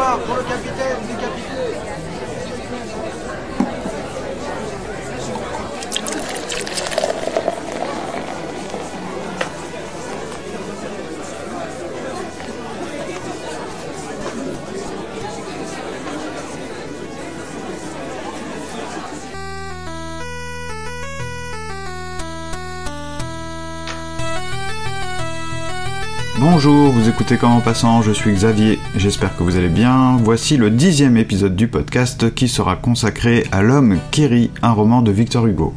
victoire pour le capitaine décapité. Bonjour, vous écoutez Quand en passant, je suis Xavier, j'espère que vous allez bien. Voici le 10e épisode du podcast qui sera consacré à L'homme qui rit, un roman de Victor Hugo.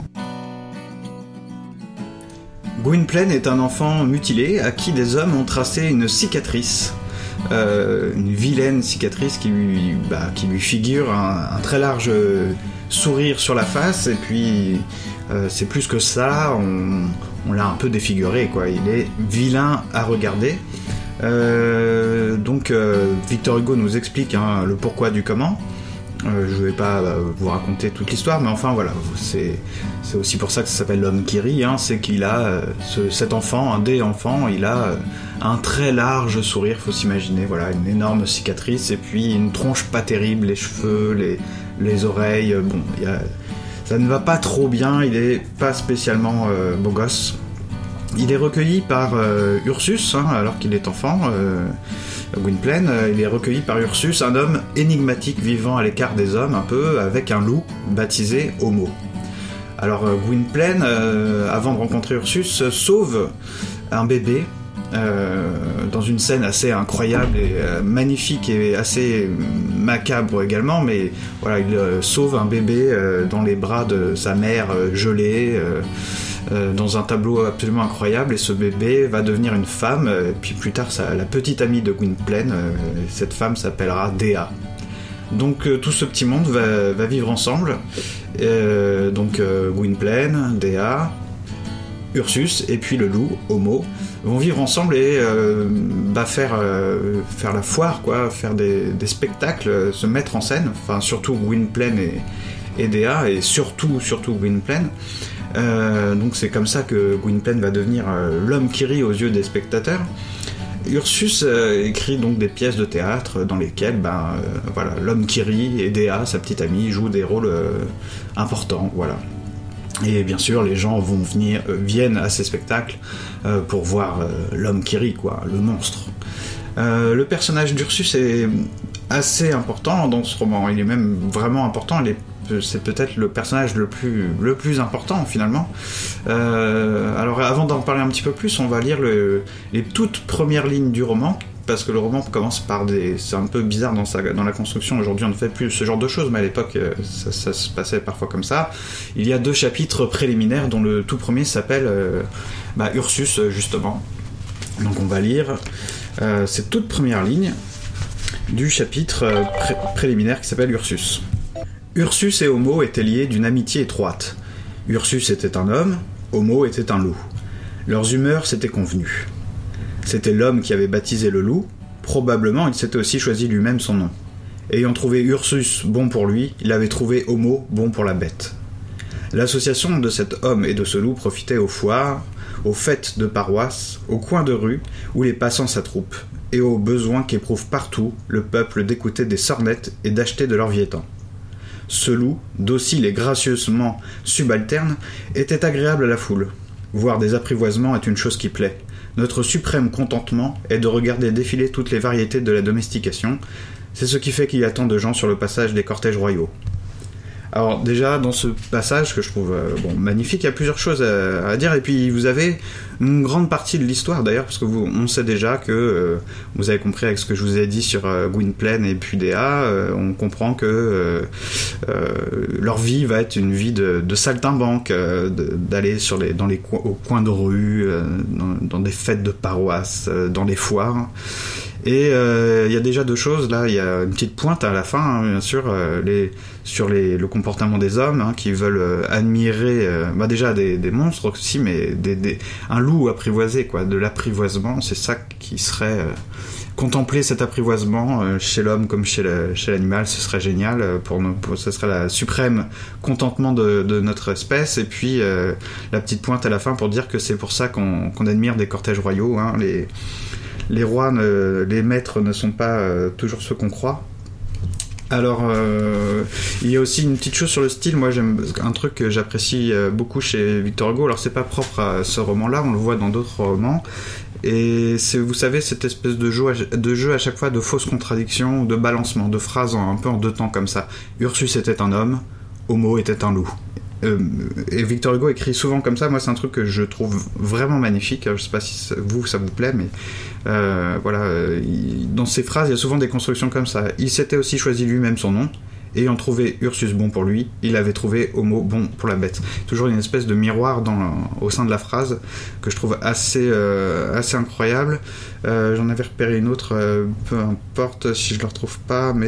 Gwynplaine est un enfant mutilé à qui des hommes ont tracé une cicatrice. Une vilaine cicatrice qui lui figure un très large sourire sur la face, et puis c'est plus que ça, on l'a un peu défiguré, quoi. Il est vilain à regarder. Donc Victor Hugo nous explique le pourquoi du comment. Je vais pas vous raconter toute l'histoire, mais enfin voilà, c'est aussi pour ça que ça s'appelle L'homme qui rit, c'est qu'il a cet enfant, un des enfants, il a un très large sourire, faut s'imaginer, voilà, une énorme cicatrice, et puis une tronche pas terrible, les cheveux, les oreilles, ça ne va pas trop bien, il est pas spécialement beau gosse. Il est recueilli par Ursus, alors qu'il est enfant, Gwynplaine, il est recueilli par Ursus, un homme énigmatique vivant à l'écart des hommes, un peu, avec un loup baptisé Homo. Alors Gwynplaine, avant de rencontrer Ursus, sauve un bébé dans une scène assez incroyable et magnifique et assez macabre également, mais voilà, il sauve un bébé dans les bras de sa mère gelée, dans un tableau absolument incroyable, et ce bébé va devenir une femme, et puis plus tard la petite amie de Gwynplaine, cette femme s'appellera Dea. Donc tout ce petit monde va vivre ensemble, Gwynplaine, Dea, Ursus et puis le loup, Homo, vont vivre ensemble et faire la foire, quoi, faire des spectacles, se mettre en scène, enfin surtout Gwynplaine et Dea, et surtout Gwynplaine. Donc c'est comme ça que Gwynplaine va devenir l'homme qui rit aux yeux des spectateurs. Ursus écrit donc des pièces de théâtre dans lesquelles l'homme qui rit et Dea, sa petite amie, jouent des rôles importants, voilà. Et bien sûr, les gens viennent à ces spectacles pour voir l'homme qui rit, quoi, le monstre. Le personnage d'Ursus est assez important dans ce roman, il est même vraiment important, c'est peut-être le personnage le plus important finalement. Alors avant d'en parler un petit peu plus, on va lire les toutes premières lignes du roman, parce que le roman commence par c'est un peu bizarre dans la construction. Aujourd'hui on ne fait plus ce genre de choses, mais à l'époque ça se passait parfois comme ça. Il y a 2 chapitres préliminaires dont le tout premier s'appelle Ursus, justement. Donc on va lire ces toutes premières lignes du chapitre préliminaire qui s'appelle Ursus. Ursus et Homo étaient liés d'une amitié étroite. Ursus était un homme, Homo était un loup. Leurs humeurs s'étaient convenues. C'était l'homme qui avait baptisé le loup, probablement il s'était aussi choisi lui-même son nom. Ayant trouvé Ursus bon pour lui, il avait trouvé Homo bon pour la bête. L'association de cet homme et de ce loup profitait aux foires, aux fêtes de paroisse, aux coins de rue où les passants s'attroupent, et aux besoins qu'éprouve partout le peuple d'écouter des sornettes et d'acheter de l'orviétan. Ce loup, docile et gracieusement subalterne, était agréable à la foule. Voir des apprivoisements est une chose qui plaît. Notre suprême contentement est de regarder défiler toutes les variétés de la domestication. C'est ce qui fait qu'il y a tant de gens sur le passage des cortèges royaux. Alors déjà, dans ce passage que je trouve magnifique, il y a plusieurs choses à dire, et puis vous avez une grande partie de l'histoire d'ailleurs, parce que on sait déjà que, vous avez compris avec ce que je vous ai dit sur Gwynplaine et puis Dea, on comprend que leur vie va être une vie de saltimbanque, d'aller au coins de rue, dans des fêtes de paroisse, dans les foires. Et il y a déjà 2 choses, là, il y a une petite pointe à la fin, bien sûr, sur le comportement des hommes, qui veulent admirer, déjà des monstres aussi, mais un loup apprivoisé, quoi, de l'apprivoisement, c'est ça qui serait... contempler cet apprivoisement chez l'homme comme chez l'animal, ce serait génial, ce serait la suprême contentement de notre espèce. Et puis la petite pointe à la fin pour dire que c'est pour ça qu'on admire des cortèges royaux, les rois, les maîtres ne sont pas toujours ceux qu'on croit, Alors, il y a aussi une petite chose sur le style. Moi, j'aime un truc que j'apprécie beaucoup chez Victor Hugo. Alors, c'est pas propre à ce roman-là, on le voit dans d'autres romans. Et c'est, vous savez, cette espèce de jeu à chaque fois de fausses contradictions, de balancement, de phrases un peu en deux temps comme ça. Ursus était un homme, Homo était un loup. Et Victor Hugo écrit souvent comme ça. Moi, c'est un truc que je trouve vraiment magnifique. Je sais pas si ça vous plaît, mais voilà. Dans ses phrases, il y a souvent des constructions comme ça. Il s'était aussi choisi lui-même son nom. Ayant trouvé Ursus bon pour lui, il avait trouvé Homo bon pour la bête. Toujours une espèce de miroir au sein de la phrase que je trouve assez incroyable. J'en avais repéré une autre, peu importe si je ne le retrouve pas, mais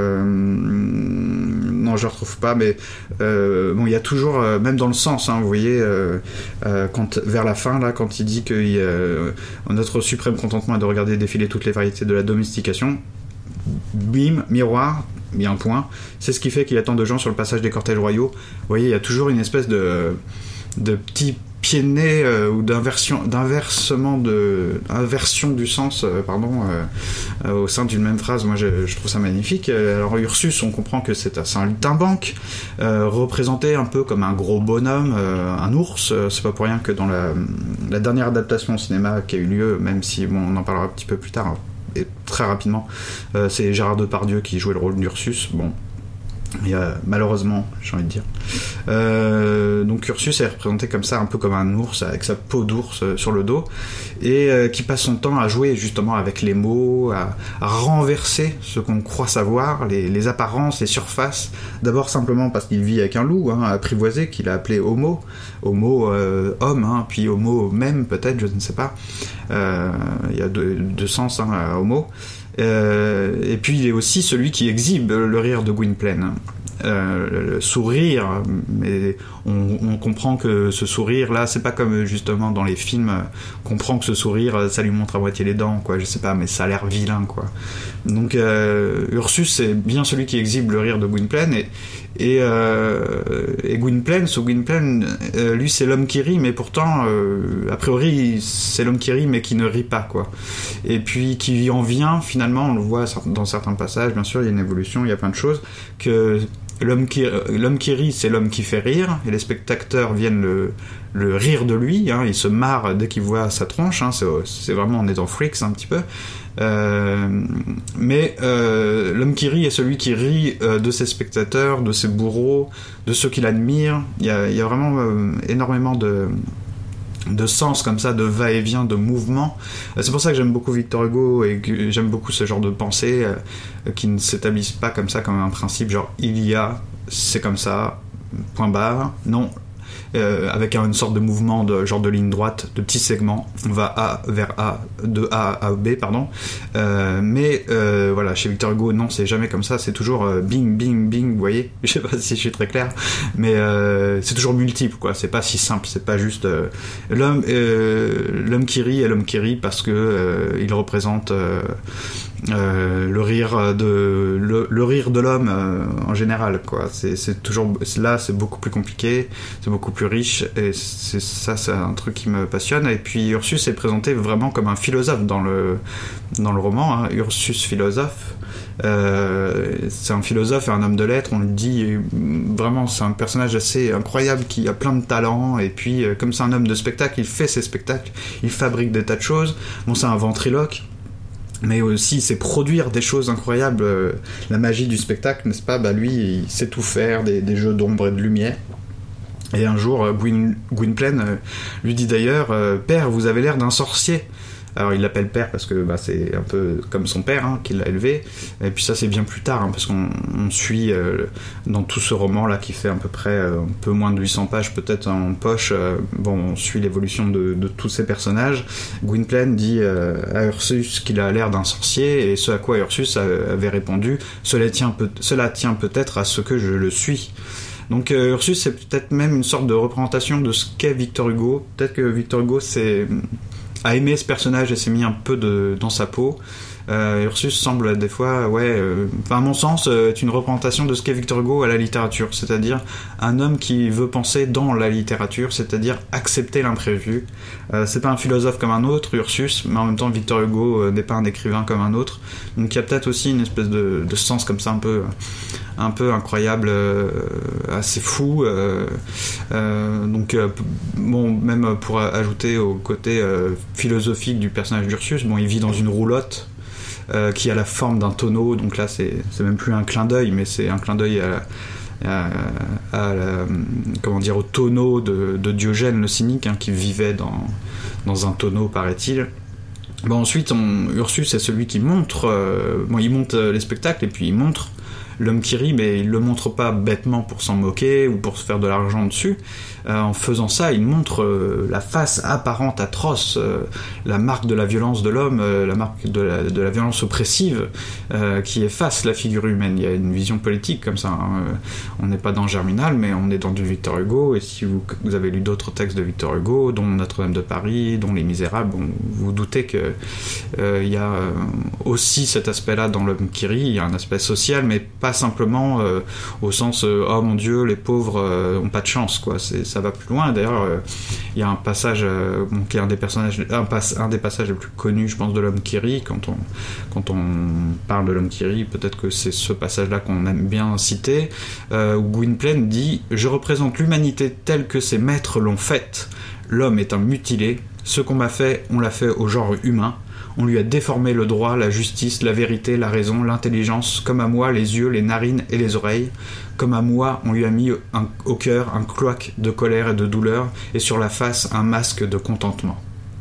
non, je ne le retrouve pas, mais bon, il y a toujours, même dans le sens, hein, vous voyez, quand, vers la fin, là, quand il dit que notre suprême contentement est de regarder défiler toutes les variétés de la domestication, bim, miroir, mis un point, c'est ce qui fait qu'il y a tant de gens sur le passage des cortèges royaux. Vous voyez, il y a toujours une espèce de petit pied de nez ou d'inversion du sens au sein d'une même phrase. Moi, je trouve ça magnifique. Alors, Ursus, on comprend que c'est un lutin-banque, représenté un peu comme un gros bonhomme, un ours. C'est pas pour rien que dans la dernière adaptation au cinéma qui a eu lieu, même si bon, on en parlera un petit peu plus tard, hein, et très rapidement, c'est Gérard Depardieu qui jouait le rôle d'Ursus. Bon, malheureusement, j'ai envie de dire. Donc Ursus est représenté comme ça, un peu comme un ours, avec sa peau d'ours sur le dos, et qui passe son temps à jouer justement avec les mots, à renverser ce qu'on croit savoir, les apparences, les surfaces. D'abord simplement parce qu'il vit avec un loup, hein, apprivoisé, qu'il a appelé Homo, homme, hein, puis Homo même peut-être, je ne sais pas. Il y a deux sens, hein, à Homo. Et puis il est aussi celui qui exhibe le rire de Gwynplaine. Le sourire, mais on comprend que ce sourire là, c'est pas comme justement dans les films, on comprend que ce sourire, ça lui montre à moitié les dents, quoi, je sais pas, mais ça a l'air vilain, quoi. Donc Ursus, c'est bien celui qui exhibe le rire de Gwynplaine, et Gwynplaine, lui c'est l'homme qui rit, mais pourtant a priori c'est l'homme qui rit mais qui ne rit pas, quoi, et puis qui en vient finalement, on le voit dans certains passages, bien sûr il y a une évolution, il y a plein de choses, que l'homme qui rit, c'est l'homme qui fait rire, et les spectateurs viennent le rire de lui, hein, il se marre dès qu'il voit sa tronche, hein, c'est vraiment, on est dans Freaks un petit peu, mais l'homme qui rit est celui qui rit de ses spectateurs, de ses bourreaux, de ceux qui l'admirent. Il y a vraiment énormément de sens comme ça, de va-et-vient, de mouvement. C'est pour ça que j'aime beaucoup Victor Hugo et que j'aime beaucoup ce genre de pensée qui ne s'établissent pas comme ça, comme un principe genre c'est comme ça, point barre. Non, avec une sorte de mouvement de genre de ligne droite, de petits segments. On va de A à B, pardon. Mais voilà, chez Victor Hugo, non, c'est jamais comme ça. C'est toujours bing, bing, bing. Vous voyez, je sais pas si je suis très clair, mais c'est toujours multiple, quoi. C'est pas si simple. C'est pas juste l'homme qui rit est l'homme qui rit parce que il représente le rire de l'homme en général, quoi. C'est toujours là, c'est beaucoup plus compliqué, c'est beaucoup plus riche, et c'est un truc qui me passionne. Et puis Ursus est présenté vraiment comme un philosophe dans le roman, hein. Ursus philosophe, c'est un philosophe et un homme de lettres, on le dit vraiment, c'est un personnage assez incroyable qui a plein de talents, et puis comme c'est un homme de spectacle, il fait ses spectacles, il fabrique des tas de choses. Bon, c'est un ventriloque, mais aussi c'est produire des choses incroyables, la magie du spectacle, n'est-ce pas? Bah lui, il sait tout faire, des jeux d'ombre et de lumière. Et un jour, Gwynplaine lui dit d'ailleurs, père, vous avez l'air d'un sorcier. Alors il l'appelle père parce que c'est un peu comme son père, hein, qui l'a élevé. Et puis ça c'est bien plus tard, hein, parce qu'on suit dans tout ce roman là qui fait à peu près un peu moins de 800 pages peut-être en poche, on suit l'évolution de tous ces personnages. Gwynplaine dit à Ursus qu'il a l'air d'un sorcier, et ce à quoi Ursus avait répondu, cela tient peut-être à ce que je le suis. Donc Ursus c'est peut-être même une sorte de représentation de ce qu'est Victor Hugo. Peut-être que Victor Hugo a aimé ce personnage et s'est mis un peu dans sa peau. Ursus semble des fois, à mon sens, est une représentation de ce qu'est Victor Hugo à la littérature, c'est-à-dire un homme qui veut penser dans la littérature, c'est-à-dire accepter l'imprévu. C'est pas un philosophe comme un autre, Ursus, mais en même temps Victor Hugo n'est pas un écrivain comme un autre, donc il y a peut-être aussi une espèce de sens comme ça un peu incroyable, assez fou, même pour ajouter au côté philosophique du personnage d'Ursus, il vit dans une roulotte qui a la forme d'un tonneau, donc là c'est même plus un clin d'œil, mais c'est un clin d'œil au tonneau de Diogène le cynique, qui vivait dans un tonneau, paraît-il. Ensuite, Ursus est celui qui montre, il monte les spectacles et puis il montre l'homme qui rit, mais il le montre pas bêtement pour s'en moquer ou pour se faire de l'argent dessus. En faisant ça, il montre la face apparente, atroce, la marque de la violence de l'homme, la marque de la violence oppressive qui efface la figure humaine. Il y a une vision politique comme ça. On n'est pas dans Germinal, mais on est dans du Victor Hugo, et si vous avez lu d'autres textes de Victor Hugo, dont Notre-Dame de Paris, dont Les Misérables, vous vous doutez que il y a aussi cet aspect-là dans l'homme qui rit. Il y a un aspect social, mais pas simplement au sens oh mon Dieu, les pauvres ont pas de chance, quoi. Ça va plus loin. D'ailleurs, il y a un passage qui est un des passages les plus connus, je pense, de l'homme qui rit. Quand on parle de l'homme qui rit, peut-être que c'est ce passage-là qu'on aime bien citer, où Gwynplaine dit « Je représente l'humanité telle que ses maîtres l'ont faite. L'homme est un mutilé. Ce qu'on m'a fait, on l'a fait au genre humain. On lui a déformé le droit, la justice, la vérité, la raison, l'intelligence, comme à moi les yeux, les narines et les oreilles. Comme à moi, on lui a mis au cœur un cloaque de colère et de douleur, et sur la face un masque de contentement. »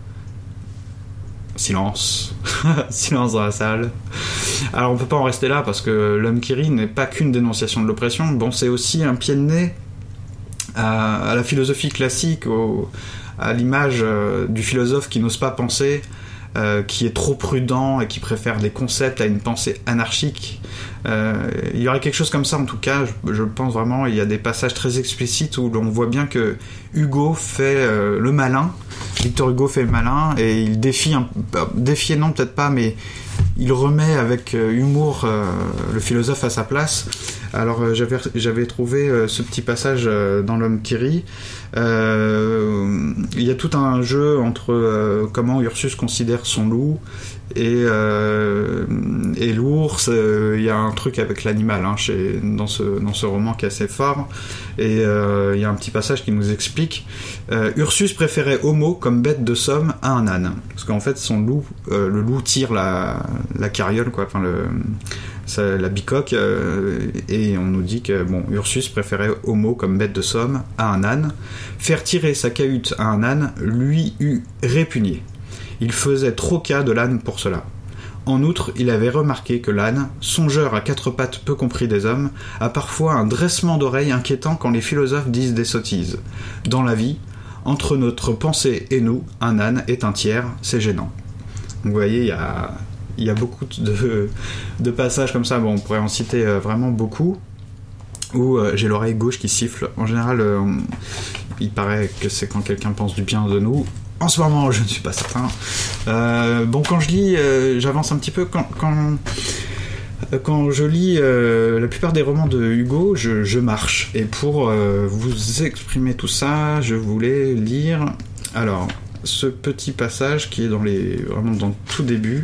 Silence. Silence dans la salle. Alors on peut pas en rester là, parce que l'homme qui rit n'est pas qu'une dénonciation de l'oppression. C'est aussi un pied de nez à la philosophie classique, à l'image du philosophe qui n'ose pas penser, qui est trop prudent et qui préfère des concepts à une pensée anarchique. Il y aurait quelque chose comme ça, en tout cas, je pense vraiment. Il y a des passages très explicites où l'on voit bien que Hugo fait le malin, Victor Hugo fait le malin, et il défier non, peut-être pas, mais il remet avec humour le philosophe à sa place. Alors j'avais trouvé ce petit passage dans l'homme qui rit. Il y a tout un jeu entre comment Ursus considère son loup et l'ours. Il y a un truc avec l'animal dans ce roman qui est assez fort, et il y a un petit passage qui nous explique Ursus préférait Homo comme bête de somme à un âne, parce qu'en fait son loup, le loup tire la carriole, quoi, la bicoque, et on nous dit que Ursus préférait Homo comme bête de somme à un âne. Faire tirer sa cahute à un âne lui eût répugné. Il faisait trop cas de l'âne pour cela. En outre, il avait remarqué que l'âne, songeur à quatre pattes peu compris des hommes, a parfois un dressement d'oreille inquiétant quand les philosophes disent des sottises. Dans la vie, entre notre pensée et nous, un âne est un tiers, c'est gênant. Donc vous voyez, il y a beaucoup de passages comme ça. On pourrait en citer vraiment beaucoup, où j'ai l'oreille gauche qui siffle. En général, il paraît que c'est quand quelqu'un pense du bien de nous. En ce moment, je ne suis pas certain. Quand je lis, j'avance un petit peu. Quand je lis la plupart des romans de Hugo, je marche. Et pour vous exprimer tout ça, je voulais lire... Alors, ce petit passage qui est vraiment dans le tout début.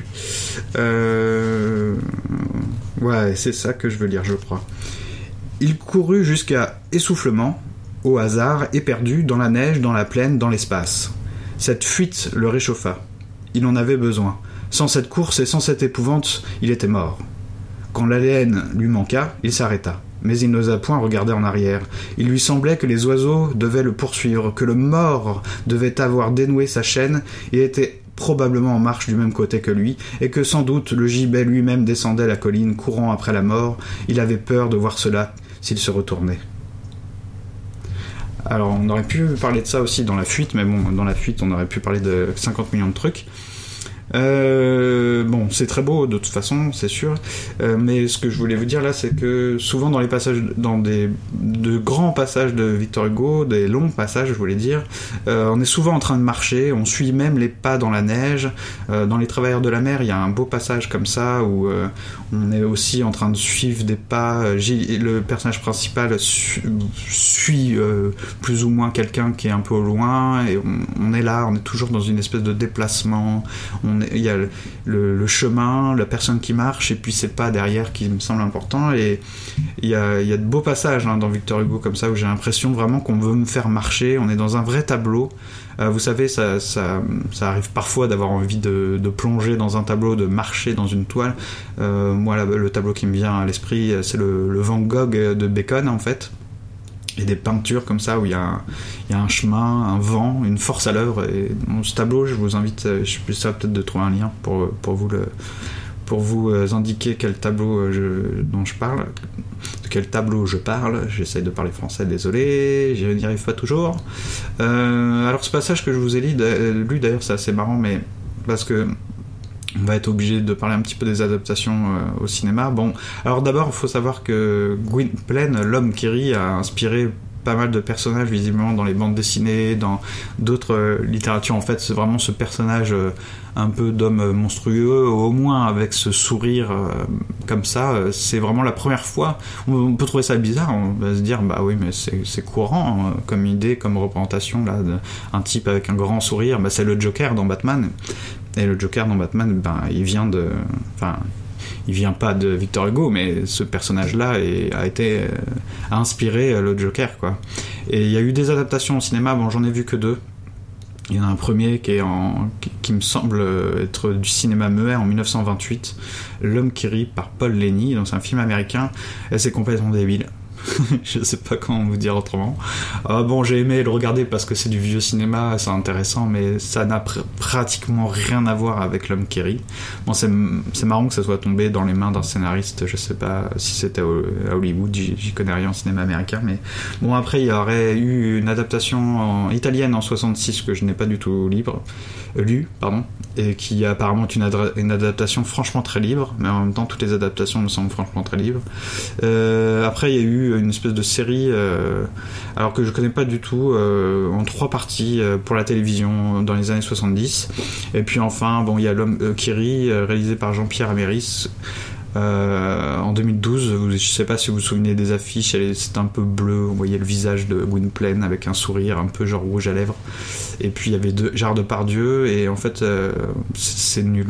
C'est ça que je veux lire, je crois. Il courut jusqu'à essoufflement, au hasard, éperdu, dans la neige, dans la plaine, dans l'espace. Cette fuite le réchauffa. Il en avait besoin. Sans cette course et sans cette épouvante, il était mort. Quand l'haleine lui manqua, il s'arrêta. Mais il n'osa point regarder en arrière. Il lui semblait que les oiseaux devaient le poursuivre, que le mort devait avoir dénoué sa chaîne et était probablement en marche du même côté que lui, et que sans doute le gibet lui-même descendait la colline, courant après la mort. Il avait peur de voir cela s'il se retournait. Alors on aurait pu parler de ça aussi dans La Fuite, mais dans La Fuite on aurait pu parler de 50 millions de trucs. Bon, c'est très beau de toute façon, c'est sûr, mais ce que je voulais vous dire là, c'est que souvent dans les passages, dans de grands passages de Victor Hugo, des longs passages, je voulais dire, on est souvent en train de marcher, on suit même les pas dans la neige. Dans Les Travailleurs de la mer, il y a un beau passage comme ça où on est aussi en train de suivre des pas. Le personnage principal suit plus ou moins quelqu'un qui est un peu au loin, et on est là, on est toujours dans une espèce de déplacement. Il y a le chemin, la personne qui marche, et puis c'est pas derrière qui me semble important. Et il y a de beaux passages dans Victor Hugo comme ça où j'ai l'impression vraiment qu'on veut me faire marcher. On est dans un vrai tableau. Vous savez, ça arrive parfois d'avoir envie de plonger dans un tableau, de marcher dans une toile. Moi, le tableau qui me vient à l'esprit, c'est le Van Gogh de Bacon, en fait. Et des peintures comme ça où il y a un chemin, un vent, une force à l'œuvre. Et dans ce tableau, je vous invite, je peux ça peut-être de trouver un lien pour vous indiquer quel tableau dont je parle, de quel tableau je parle. J'essaie de parler français, désolé, je n'y arrive pas toujours. Alors ce passage que je vous ai lu d'ailleurs, c'est assez marrant, mais parce que on va être obligé de parler un petit peu des adaptations au cinéma. Bon, alors d'abord, il faut savoir que Gwynplaine, l'homme qui rit, a inspiré pas mal de personnages visiblement dans les bandes dessinées, dans d'autres littératures. En fait, c'est vraiment ce personnage un peu d'homme monstrueux, au moins avec ce sourire comme ça. C'est vraiment la première fois. On peut trouver ça bizarre, on va se dire bah oui, mais c'est courant comme idée, comme représentation là, un type avec un grand sourire. Bah, c'est le Joker dans Batman. Et le Joker dans Batman, ben, il vient pas de Victor Hugo, mais ce personnage-là a inspiré le Joker, quoi. Et il y a eu des adaptations au cinéma. Bon, j'en ai vu que 2. Il y en a un premier qui me semble être du cinéma muet en 1928, L'homme qui rit par Paul Leni, dans un film américain. Et c'est complètement débile. Je sais pas comment vous dire autrement. Bon, j'ai aimé le regarder parce que c'est du vieux cinéma, c'est intéressant, mais ça n'a pratiquement rien à voir avec L'homme qui rit. Bon, c'est marrant que ça soit tombé dans les mains d'un scénariste. Je sais pas si c'était à Hollywood, j'y connais rien en cinéma américain, mais bon, après il y aurait eu une adaptation italienne en 66 que je n'ai pas du tout lu, et qui apparemment est une adaptation franchement très libre, mais en même temps toutes les adaptations me semblent franchement très libres. Après il y a eu une espèce de série alors que je connais pas du tout, en 3 parties pour la télévision dans les années 70. Et puis enfin bon, il y a L'homme qui rit, réalisé par Jean-Pierre Améris en 2012. Je sais pas si vous vous souvenez des affiches, c'est un peu bleu, on voyait le visage de Gwynplaine avec un sourire un peu genre rouge à lèvres, et puis il y avait Gérard Depardieu, et en fait c'est nul.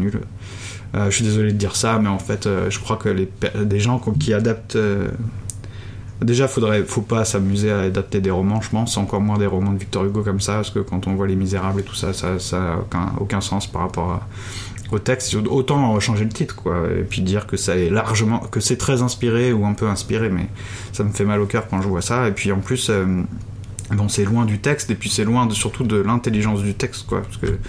Je suis désolé de dire ça, mais en fait je crois que des gens qui adaptent déjà, faut pas s'amuser à adapter des romans, je pense, encore moins des romans de Victor Hugo comme ça, parce que quand on voit Les Misérables et tout ça, ça a aucun sens par rapport au texte. Autant changer le titre, quoi, et puis dire que que c'est très inspiré ou un peu inspiré, mais ça me fait mal au cœur quand je vois ça. Et puis en plus, bon, c'est loin du texte, et puis c'est loin surtout de l'intelligence du texte, quoi, parce que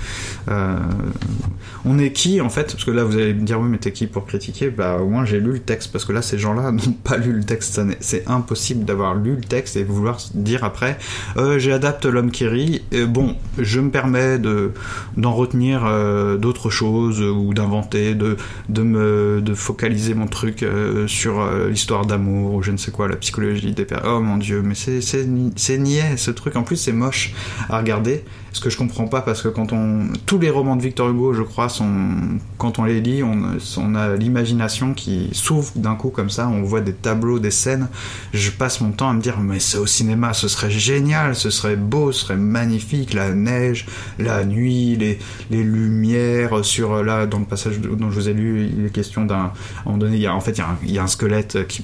on est qui en fait, parce que là vous allez me dire oui mais t'es qui pour critiquer. Bah au moins j'ai lu le texte, parce que là ces gens-là n'ont pas lu le texte. C'est impossible d'avoir lu le texte et vouloir dire après j'adapte L'homme qui rit, et bon je me permets d'en retenir d'autres choses, ou d'inventer, de focaliser mon truc sur l'histoire d'amour ou je ne sais quoi, la psychologie des pères. Oh mon dieu, mais c'est niais ce truc. En plus c'est moche à regarder, ce que je comprends pas, parce que tous les romans de Victor Hugo, je crois, quand on les lit, on a l'imagination qui s'ouvre d'un coup comme ça, on voit des tableaux, des scènes. Je passe mon temps à me dire mais c'est au cinéma, ce serait génial, ce serait beau, ce serait magnifique, la neige, la nuit, les lumières sur là dans le passage dont je vous ai lu, il est question à un moment donné, il y a un squelette qui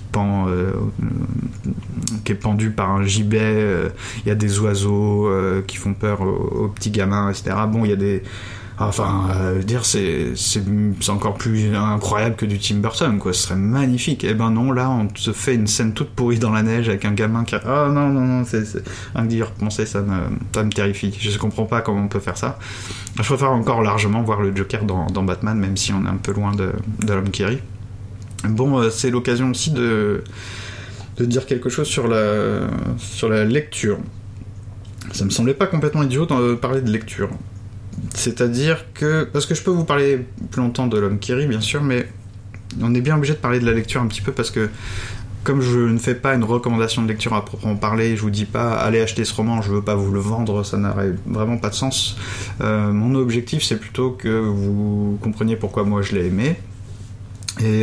est pendu par un gibet, il y a des oiseaux qui font peur aux petits gamins, etc. Bon, il y a des... Enfin, c'est encore plus incroyable que du Tim Burton, quoi. Ce serait magnifique. Eh ben non, là, on se fait une scène toute pourrie dans la neige avec un gamin qui... Oh non, c'est... Rien que d'y repenser, ça me terrifie. Je comprends pas comment on peut faire ça. Je préfère encore largement voir le Joker dans Batman, même si on est un peu loin de L'homme qui rit. Bon, c'est l'occasion aussi de dire quelque chose sur la lecture. Ça me semblait pas complètement idiot de parler de lecture. C'est-à-dire que... Parce que je peux vous parler plus longtemps de l'homme Kiri, bien sûr, mais on est bien obligé de parler de la lecture un petit peu parce que comme je ne fais pas une recommandation de lecture à proprement parler, je vous dis pas allez acheter ce roman, je veux pas vous le vendre, ça n'aurait vraiment pas de sens. Mon objectif c'est plutôt que vous compreniez pourquoi moi je l'ai aimé et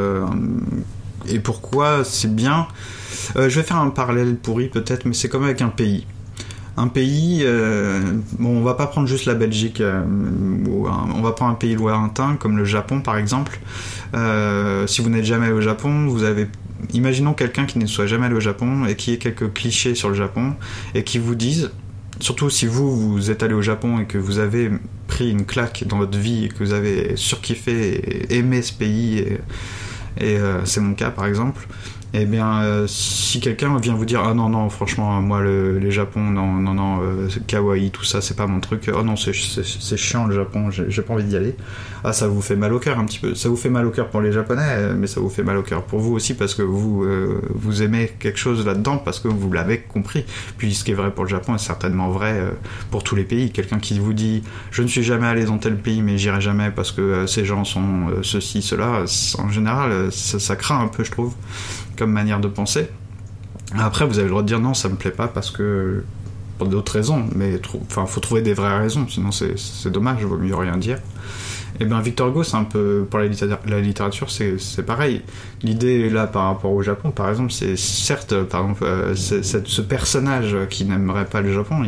pourquoi c'est bien. Je vais faire un parallèle pourri peut-être, mais c'est comme avec un pays. Un pays, bon, on va pas prendre juste la Belgique, on va prendre un pays lointain comme le Japon par exemple. Si vous n'êtes jamais allé au Japon, imaginons quelqu'un qui ne soit jamais allé au Japon et qui ait quelques clichés sur le Japon et qui vous dise, surtout si vous êtes allé au Japon et que vous avez pris une claque dans votre vie et que vous avez surkiffé et aimé ce pays et c'est mon cas par exemple. Eh bien, si quelqu'un vient vous dire ah non franchement moi les Japon non kawaii tout ça c'est pas mon truc, oh non c'est chiant le Japon, j'ai pas envie d'y aller, ah ça vous fait mal au cœur un petit peu, ça vous fait mal au cœur pour les Japonais mais ça vous fait mal au cœur pour vous aussi parce que vous aimez quelque chose là-dedans parce que vous l'avez compris. Puis ce qui est vrai pour le Japon est certainement vrai pour tous les pays. Quelqu'un qui vous dit je ne suis jamais allé dans tel pays mais j'irai jamais parce que ces gens sont ceci cela, en général ça craint un peu je trouve comme manière de penser. Après vous avez le droit de dire non ça me plaît pas parce que pour d'autres raisons, mais faut trouver des vraies raisons, sinon c'est dommage, il vaut mieux rien dire. Et bien Victor Hugo c'est un peu pour la littérature c'est pareil. L'idée là par rapport au Japon par exemple, c'est certes par exemple ce personnage qui n'aimerait pas le Japon,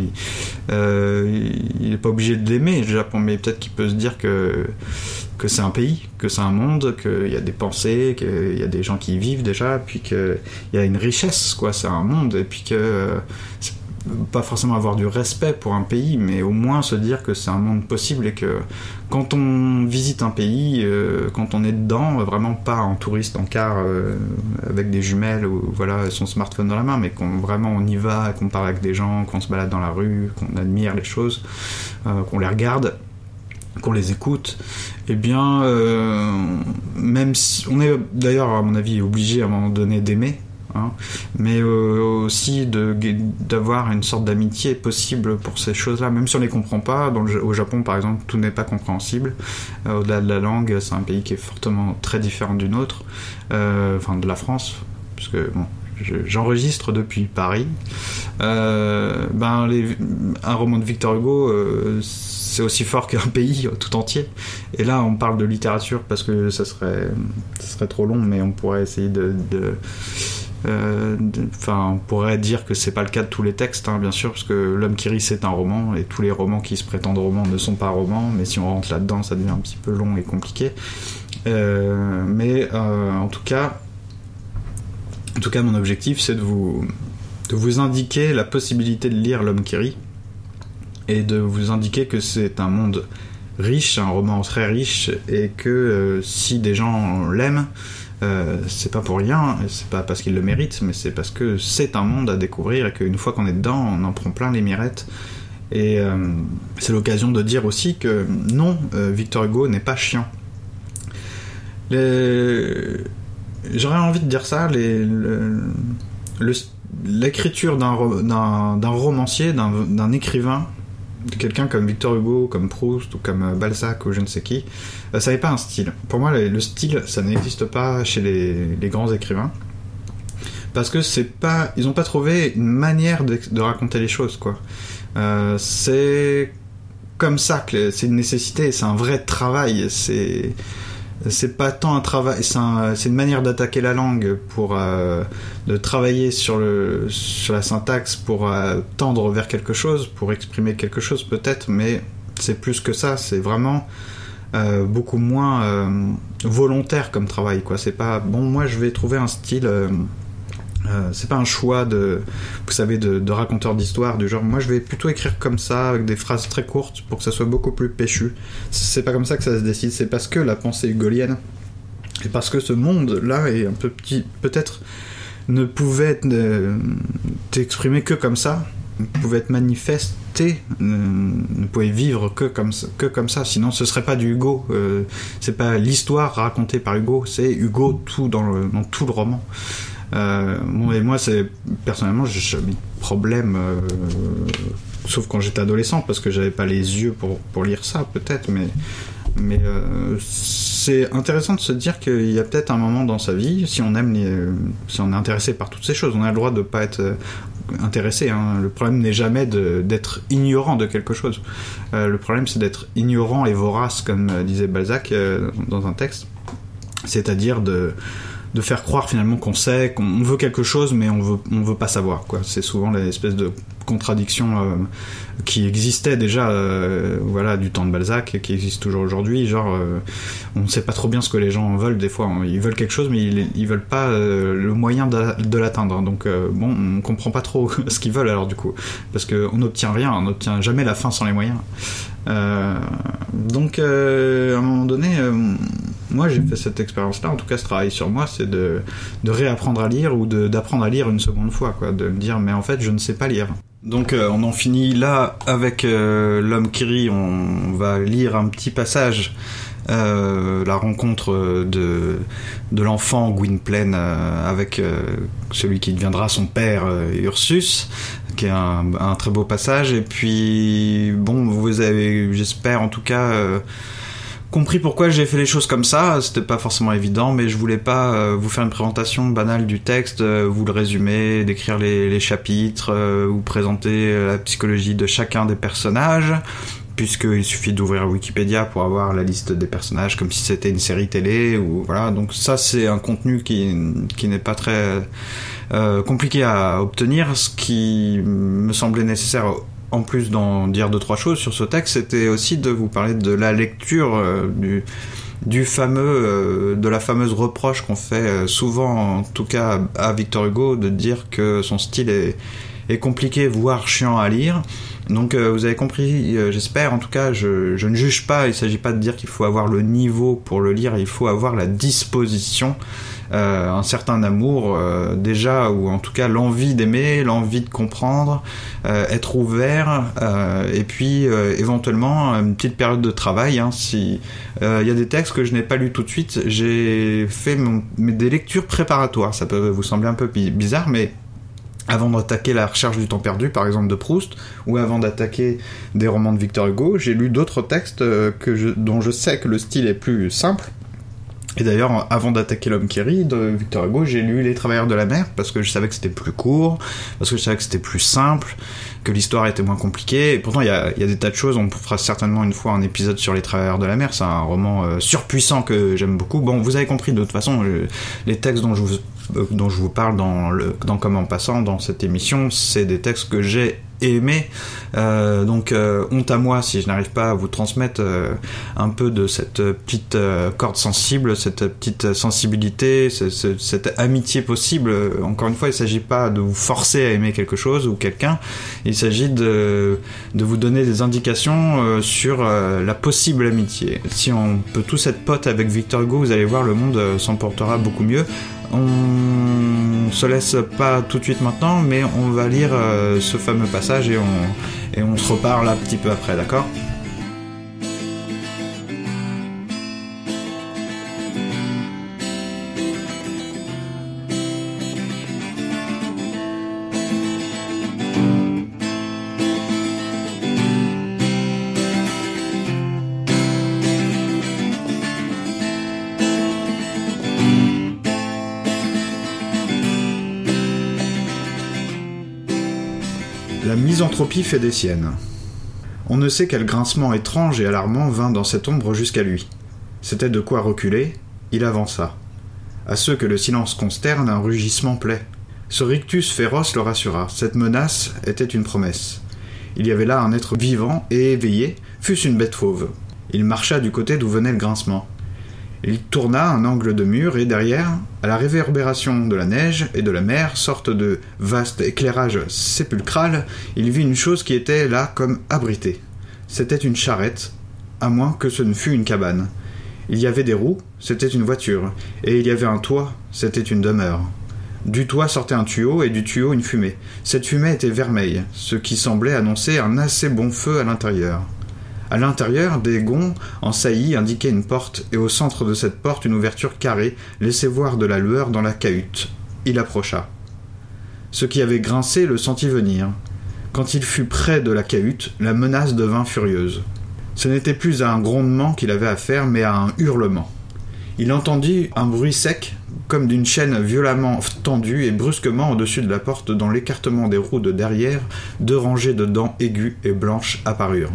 il est pas obligé de l'aimer le Japon, mais peut-être qu'il peut se dire que c'est un pays, que c'est un monde, qu'il y a des pensées, qu'il y a des gens qui y vivent déjà, puis qu'il y a une richesse, quoi, c'est un monde, et puis que c'est pas forcément avoir du respect pour un pays, mais au moins se dire que c'est un monde possible et que quand on visite un pays, quand on est dedans, vraiment pas en touriste en car avec des jumelles ou voilà son smartphone dans la main, mais qu'on vraiment on y va, qu'on parle avec des gens, qu'on se balade dans la rue, qu'on admire les choses, qu'on les regarde, qu'on les écoute, eh bien même si on est d'ailleurs à mon avis obligé à un moment donné d'aimer, hein, mais aussi d'avoir une sorte d'amitié possible pour ces choses-là, même si on les comprend pas. Au Japon par exemple tout n'est pas compréhensible, au-delà de la langue, c'est un pays qui est fortement très différent du nôtre, enfin de la France, parce que bon, j'enregistre depuis Paris. Un roman de Victor Hugo c'est aussi fort qu'un pays tout entier, et là on parle de littérature parce que ça serait trop long, mais on pourrait essayer on pourrait dire que c'est pas le cas de tous les textes, hein, bien sûr, parce que L'Homme qui rit c'est un roman, et tous les romans qui se prétendent romans ne sont pas romans, mais si on rentre là-dedans ça devient un petit peu long et compliqué, mais en tout cas mon objectif c'est de vous indiquer la possibilité de lire L'Homme qui rit et de vous indiquer que c'est un monde riche, un roman très riche, et que si des gens l'aiment, c'est pas pour rien, c'est pas parce qu'ils le méritent, mais c'est parce que c'est un monde à découvrir et qu'une fois qu'on est dedans, on en prend plein les mirettes. Et c'est l'occasion de dire aussi que non, Victor Hugo n'est pas chiant. J'aurais envie de dire ça, l'écriture d'un romancier, d'un écrivain, de quelqu'un comme Victor Hugo, comme Proust ou comme Balzac ou je ne sais qui, ça n'est pas un style. Pour moi, le style, ça n'existe pas chez les grands écrivains, parce que ils n'ont pas trouvé une manière de raconter les choses, quoi. C'est comme ça que c'est une nécessité, c'est un vrai travail, c'est pas tant un travail, c'est une manière d'attaquer la langue de travailler sur la syntaxe pour tendre vers quelque chose, pour exprimer quelque chose peut-être, mais c'est plus que ça, c'est vraiment beaucoup moins volontaire comme travail, quoi. C'est pas bon, moi je vais trouver un style, c'est pas un choix de raconteur d'histoire du genre moi je vais plutôt écrire comme ça avec des phrases très courtes pour que ça soit beaucoup plus péchu. C'est pas comme ça que ça se décide, c'est parce que la pensée hugolienne et parce que ce monde là est un peu petit, peut-être ne pouvait être exprimé que comme ça, ne pouvait être manifesté, ne pouvait vivre que comme ça, sinon ce serait pas du Hugo, c'est pas l'histoire racontée par Hugo, c'est Hugo dans tout le roman. Et moi, personnellement, j'ai jamais eu de problème sauf quand j'étais adolescent, parce que j'avais pas les yeux pour lire ça, peut-être, mais c'est intéressant de se dire qu'il y a peut-être un moment dans sa vie, si on est intéressé par toutes ces choses, on a le droit de pas être intéressé, hein. Le problème n'est jamais d'être ignorant de quelque chose. Le problème, c'est d'être ignorant et vorace, comme disait Balzac dans un texte, c'est-à-dire de faire croire finalement qu'on sait, qu'on veut quelque chose, mais on veut pas savoir, quoi. C'est souvent l'espèce de contradiction qui existait déjà du temps de Balzac, et qui existe toujours aujourd'hui, genre on sait pas trop bien ce que les gens veulent des fois, hein. Ils veulent quelque chose, mais ils veulent pas le moyen de l'atteindre, donc on comprend pas trop ce qu'ils veulent alors, du coup, parce qu'on n'obtient rien, on n'obtient jamais la fin sans les moyens. Donc à un moment donné, moi j'ai fait cette expérience-là, en tout cas ce travail sur moi, c'est de réapprendre à lire, ou d'apprendre à lire une seconde fois, quoi, de me dire mais en fait je ne sais pas lire. Donc on en finit là avec L'homme qui rit. On va lire un petit passage, la rencontre de l'enfant Gwynplaine avec celui qui deviendra son père, Ursus, qui est un très beau passage. Et puis bon, vous avez, j'espère en tout cas, compris pourquoi j'ai fait les choses comme ça. C'était pas forcément évident, mais je voulais pas vous faire une présentation banale du texte, vous le résumer, décrire les chapitres, vous présenter la psychologie de chacun des personnages, puisqu'il suffit d'ouvrir Wikipédia pour avoir la liste des personnages, comme si c'était une série télé, ou voilà. Donc ça, c'est un contenu qui n'est pas très compliqué à obtenir. Ce qui me semblait nécessaire, en plus d'en dire 2-3 choses sur ce texte, c'était aussi de vous parler de la lecture du fameux, de la fameuse reproche qu'on fait souvent, en tout cas à Victor Hugo, de dire que son style est compliqué, voire chiant à lire. Donc vous avez compris, j'espère, en tout cas, je ne juge pas, il ne s'agit pas de dire qu'il faut avoir le niveau pour le lire, il faut avoir la disposition, un certain amour déjà, ou en tout cas l'envie d'aimer, l'envie de comprendre, être ouvert, et puis éventuellement une petite période de travail, hein, si y a des textes que je n'ai pas lus tout de suite, j'ai fait des lectures préparatoires. Ça peut vous sembler un peu bizarre, mais avant d'attaquer La Recherche du temps perdu, par exemple, de Proust, ou avant d'attaquer des romans de Victor Hugo, j'ai lu d'autres textes dont je sais que le style est plus simple. Et d'ailleurs, avant d'attaquer L'homme qui rit de Victor Hugo, j'ai lu Les Travailleurs de la mer, parce que je savais que c'était plus court, parce que je savais que c'était plus simple, que l'histoire était moins compliquée. Et pourtant, il y a des tas de choses. On fera certainement une fois un épisode sur Les Travailleurs de la mer. C'est un roman surpuissant que j'aime beaucoup. Bon, vous avez compris, de toute façon, les textes dont je vous parle dans Comme en passant, dans cette émission, c'est des textes que j'ai aimé, donc honte à moi si je n'arrive pas à vous transmettre un peu de cette petite corde sensible, cette petite sensibilité, cette amitié possible. Encore une fois, il ne s'agit pas de vous forcer à aimer quelque chose ou quelqu'un, il s'agit de vous donner des indications sur la possible amitié. Si on peut tous être potes avec Victor Hugo, vous allez voir, le monde s'en portera beaucoup mieux. On se laisse pas tout de suite maintenant, mais on va lire ce fameux passage et on se reparle un petit peu après, d'accord ? La misanthropie fait des siennes. On ne sait quel grincement étrange et alarmant vint dans cette ombre jusqu'à lui. C'était de quoi reculer, il avança. À ceux que le silence consterne, un rugissement plaît. Ce rictus féroce le rassura, cette menace était une promesse. Il y avait là un être vivant et éveillé, fût-ce une bête fauve. Il marcha du côté d'où venait le grincement. Il tourna un angle de mur et derrière, à la réverbération de la neige et de la mer, sorte de vaste éclairage sépulcral, il vit une chose qui était là comme abritée. C'était une charrette, à moins que ce ne fût une cabane. Il y avait des roues, c'était une voiture, et il y avait un toit, c'était une demeure. Du toit sortait un tuyau et du tuyau une fumée. Cette fumée était vermeille, ce qui semblait annoncer un assez bon feu à l'intérieur. À l'intérieur, des gonds en saillie indiquaient une porte, et au centre de cette porte, une ouverture carrée laissait voir de la lueur dans la cahute. Il approcha. Ce qui avait grincé le sentit venir. Quand il fut près de la cahute, la menace devint furieuse. Ce n'était plus à un grondement qu'il avait affaire, mais à un hurlement. Il entendit un bruit sec, comme d'une chaîne violemment tendue, et brusquement au-dessus de la porte, dans l'écartement des roues de derrière, 2 rangées de dents aiguës et blanches apparurent.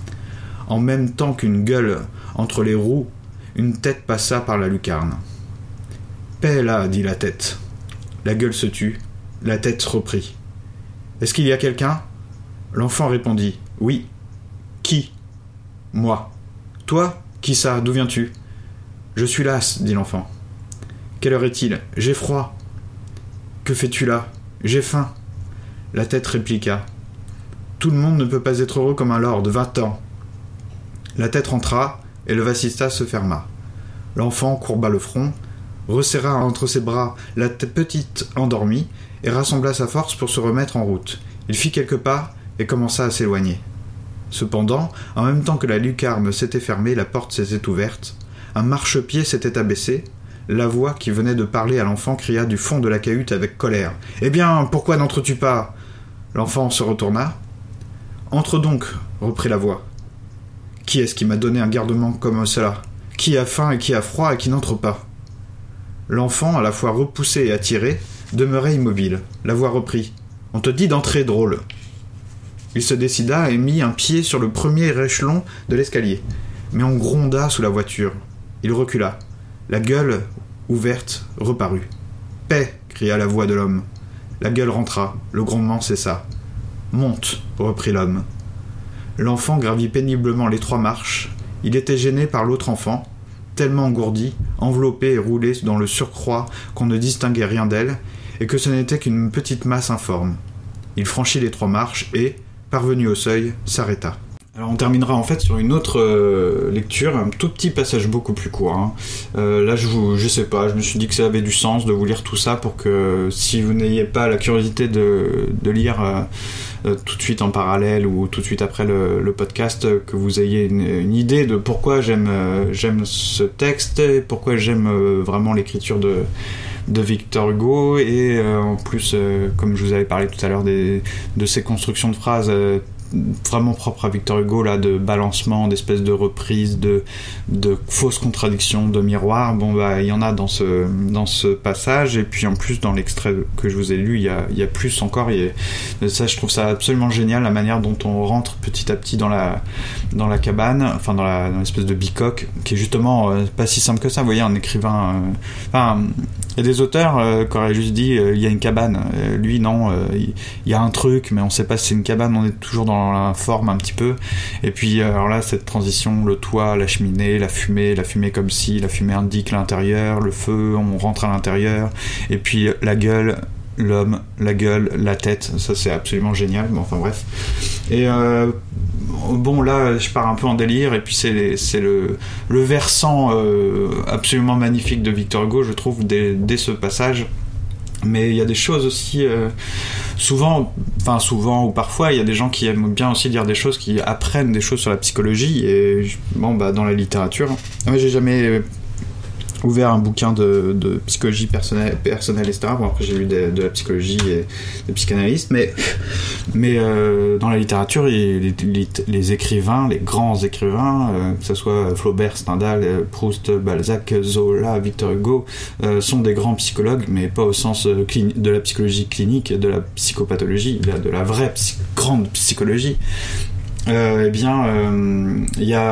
En même temps qu'une gueule entre les roues, une tête passa par la lucarne. « Paix là, dit la tête. » La gueule se tut, la tête reprit. « Est-ce qu'il y a quelqu'un » L'enfant répondit. « Oui. »« Qui ?»« Moi. »« Toi ? Qui ça ? D'où viens-tu » ?»« Je suis las, dit l'enfant. »« Quelle heure est-il ? J'ai froid. »« Que fais-tu là ? J'ai faim. » La tête répliqua. « Tout le monde ne peut pas être heureux comme un lord, 20 ans. » La tête rentra, et le vasistas se ferma. L'enfant courba le front, resserra entre ses bras la petite endormie, et rassembla sa force pour se remettre en route. Il fit quelques pas, et commença à s'éloigner. Cependant, en même temps que la lucarne s'était fermée, la porte s'était ouverte, un marchepied s'était abaissé, la voix qui venait de parler à l'enfant cria du fond de la cahute avec colère. « Eh bien, pourquoi n'entres-tu pas » L'enfant se retourna. « Entre donc, reprit la voix. Qui est-ce qui m'a donné un gardement comme cela ? Qui a faim et qui a froid et qui n'entre pas ?» L'enfant, à la fois repoussé et attiré, demeurait immobile. La voix reprit. « On te dit d'entrer, drôle !» Il se décida et mit un pied sur le premier échelon de l'escalier. Mais on gronda sous la voiture. Il recula. La gueule, ouverte, reparut. « Paix !» cria la voix de l'homme. La gueule rentra. Le grondement cessa. « Monte !» reprit l'homme. L'enfant gravit péniblement les 3 marches. Il était gêné par l'autre enfant, tellement engourdie, enveloppée et roulée dans le surcroît qu'on ne distinguait rien d'elle, et que ce n'était qu'une petite masse informe. Il franchit les 3 marches et, parvenu au seuil, s'arrêta. Alors on terminera en fait sur une autre lecture, un tout petit passage beaucoup plus court. Hein. Là je sais pas, je me suis dit que ça avait du sens de vous lire tout ça pour que si vous n'ayez pas la curiosité de lire tout de suite en parallèle ou tout de suite après le podcast, que vous ayez une idée de pourquoi j'aime ce texte et pourquoi j'aime vraiment l'écriture de Victor Hugo et en plus comme je vous avais parlé tout à l'heure de ces constructions de phrases vraiment propre à Victor Hugo, là, de balancement, d'espèces de reprises, de fausses contradictions, de miroirs. Bon, bah, il y en a dans ce passage, et puis en plus, dans l'extrait que je vous ai lu, il y a plus encore. Ça, je trouve ça absolument génial, la manière dont on rentre petit à petit dans la cabane, enfin, dans l'espèce de bicoque, qui est justement pas si simple que ça. Vous voyez, un écrivain, il y a des auteurs qui auraient juste dit il y a une cabane. Lui, non, il y a un truc, mais on sait pas si c'est une cabane, on est toujours dans la forme un petit peu. Et puis, alors là, cette transition, le toit, la cheminée, la fumée comme si la fumée indique l'intérieur, le feu, on rentre à l'intérieur, et puis la gueule, l'homme, la gueule, la tête, ça c'est absolument génial. Bon, enfin bref. Et bon, là, je pars un peu en délire, et puis c'est le versant absolument magnifique de Victor Hugo, je trouve, dès ce passage. Mais il y a des choses aussi, souvent ou parfois, il y a des gens qui aiment bien aussi dire des choses, qui apprennent des choses sur la psychologie, et bon, bah, dans la littérature. Moi, j'ai jamais ouvert un bouquin de psychologie personnelle, etc. Bon, après j'ai lu de la psychologie et des psychanalystes, mais dans la littérature, les écrivains, les grands écrivains, que ce soit Flaubert, Stendhal, Proust, Balzac, Zola, Victor Hugo, sont des grands psychologues, mais pas au sens de la psychologie clinique, de la psychopathologie, de la vraie grande psychologie. Eh bien, il y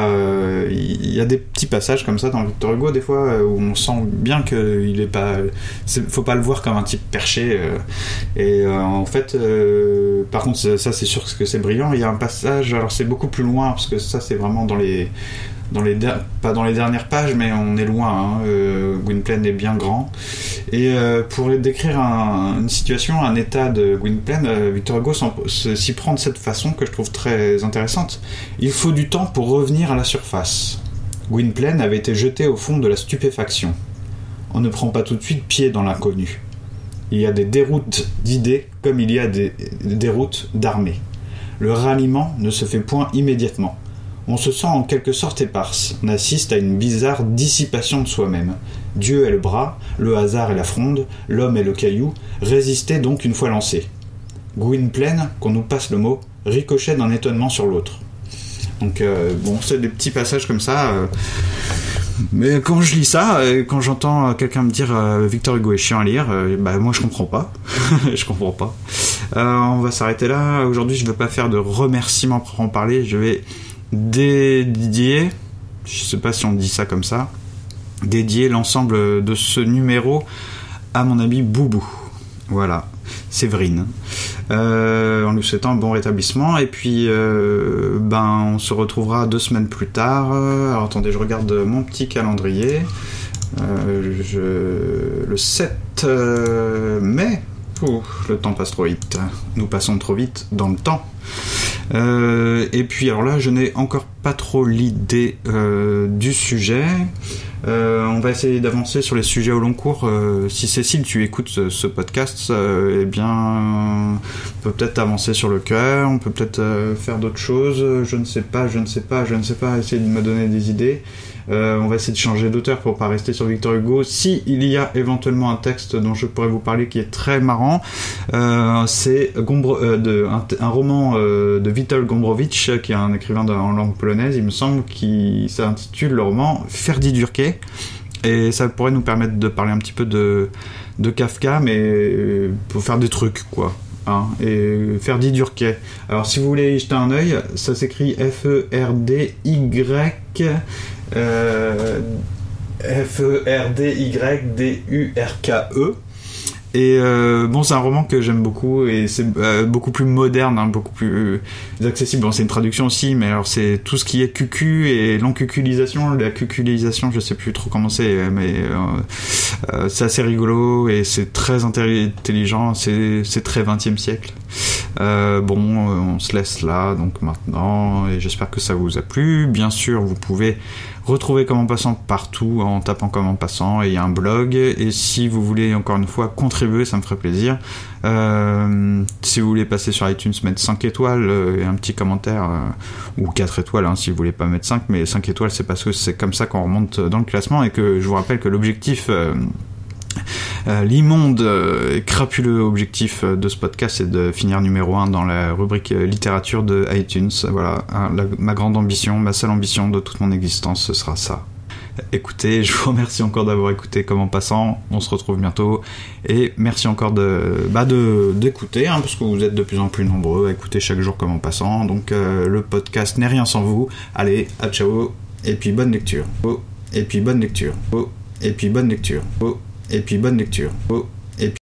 a des petits passages comme ça dans Victor Hugo, des fois, où on sent bien qu'il est pas, faut pas le voir comme un type perché. Et en fait, par contre, ça c'est sûr que c'est brillant. Il y a un passage, alors c'est beaucoup plus loin parce que ça c'est vraiment pas dans les dernières pages, mais on est loin. Gwynplaine est bien grand. Et pour décrire une situation, un état de Gwynplaine, Victor Hugo s'y prend de cette façon que je trouve très intéressante. Il faut du temps pour revenir à la surface. Gwynplaine avait été jeté au fond de la stupéfaction. On ne prend pas tout de suite pied dans l'inconnu. Il y a des déroutes d'idées comme il y a des déroutes d'armées. Le ralliement ne se fait point immédiatement. On se sent en quelque sorte éparse, on assiste à une bizarre dissipation de soi-même. Dieu est le bras, le hasard est la fronde, l'homme est le caillou, résister donc une fois lancé. Gwynplaine, qu'on nous passe le mot, ricochet d'un étonnement sur l'autre. Donc c'est des petits passages comme ça. Mais quand je lis ça, quand j'entends quelqu'un me dire Victor Hugo est chiant à lire, moi je comprends pas. Je comprends pas. On va s'arrêter là. Aujourd'hui, je veux pas faire de remerciements pour en parler. Je vais dédier, je sais pas si on dit ça comme ça, dédier l'ensemble de ce numéro à mon ami Boubou. Voilà, Séverine. En lui souhaitant un bon rétablissement. Et puis, on se retrouvera 2 semaines plus tard. Alors attendez, je regarde mon petit calendrier. Le 7 mai. Le temps passe trop vite. Nous passons trop vite dans le temps. Et puis alors là, je n'ai encore pas trop l'idée du sujet. On va essayer d'avancer sur les sujets au long cours. Si Cécile, tu écoutes ce podcast, on peut peut-être avancer sur le cœur, on peut peut-être faire d'autres choses. Je ne sais pas. Essayer de me donner des idées. On va essayer de changer d'auteur pour pas rester sur Victor Hugo. Si il y a éventuellement un texte dont je pourrais vous parler qui est très marrant, c'est un roman de Witold Gombrowicz, qui est un écrivain en langue polonaise, il me semble, qui s'intitule le roman Ferdi Durkee, et ça pourrait nous permettre de parler un petit peu de Kafka, mais pour faire des trucs, quoi. Et Ferdi Durkee. Alors si vous voulez y jeter un œil, ça s'écrit Ferdydurke. Et c'est un roman que j'aime beaucoup, et c'est beaucoup plus moderne, beaucoup plus accessible. C'est une traduction aussi, mais alors c'est tout ce qui est cucu et l'encuculisation, la cuculisation, je sais plus trop comment c'est, mais c'est assez rigolo et c'est très intelligent, c'est très 20e siècle. On se laisse là donc maintenant, et j'espère que ça vous a plu. Bien sûr, vous pouvez retrouver Comme en passant partout en tapant Comme en passant, et il y a un blog, et si vous voulez encore une fois contribuer, ça me ferait plaisir. Si vous voulez passer sur iTunes, mettre 5 étoiles et un petit commentaire, ou 4 étoiles si vous voulez pas mettre 5, mais 5 étoiles c'est parce que c'est comme ça qu'on remonte dans le classement, et que je vous rappelle que l'objectif l'immonde et crapuleux objectif de ce podcast, c'est de finir numéro 1 dans la rubrique littérature de iTunes. Voilà, ma grande ambition, ma seule ambition de toute mon existence, ce sera ça. Écoutez, je vous remercie encore d'avoir écouté Comme en passant, on se retrouve bientôt, et merci encore d'écouter, parce que vous êtes de plus en plus nombreux à écouter chaque jour Comme en passant, donc le podcast n'est rien sans vous. Allez, à ciao, et puis bonne lecture. Et puis bonne lecture. Et puis bonne lecture. Et puis bonne lecture.